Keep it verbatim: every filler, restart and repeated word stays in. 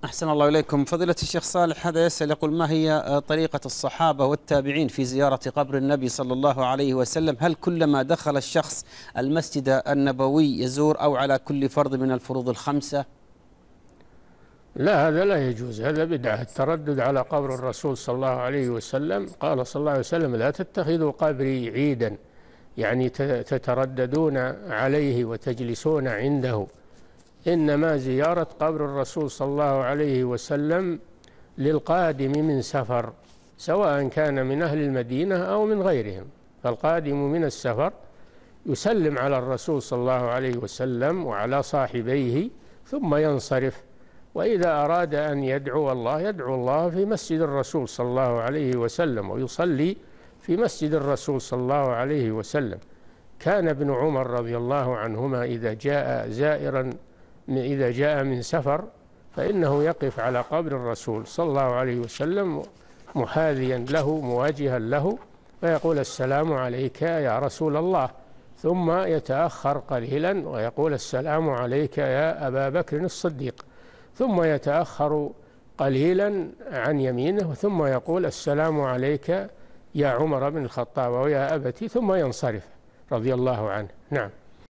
أحسن الله إليكم. فضيلة الشيخ صالح، هذا يسأل يقول: ما هي طريقة الصحابة والتابعين في زيارة قبر النبي صلى الله عليه وسلم؟ هل كلما دخل الشخص المسجد النبوي يزور، أو على كل فرض من الفروض الخمسة؟ لا، هذا لا يجوز، هذا بدعة. التردد على قبر الرسول صلى الله عليه وسلم، قال صلى الله عليه وسلم: لا تتخذوا قبري عيدا، يعني تترددون عليه وتجلسون عنده. إنما زيارة قبر الرسول صلى الله عليه وسلم للقادم من سفر، سواء كان من أهل المدينة أو من غيرهم. فالقادم من السفر يسلم على الرسول صلى الله عليه وسلم وعلى صاحبيه ثم ينصرف. وإذا أراد أن يدعو الله يدعو الله في مسجد الرسول صلى الله عليه وسلم، ويصلي في مسجد الرسول صلى الله عليه وسلم. كان ابن عمر رضي الله عنهما إذا جاء زائرا إذا جاء من سفر فإنه يقف على قبر الرسول صلى الله عليه وسلم محاذيا له مواجها له، ويقول: السلام عليك يا رسول الله، ثم يتأخر قليلا ويقول: السلام عليك يا أبا بكر الصديق، ثم يتأخر قليلا عن يمينه ثم يقول: السلام عليك يا عمر بن الخطاب ويا أبتي، ثم ينصرف رضي الله عنه. نعم.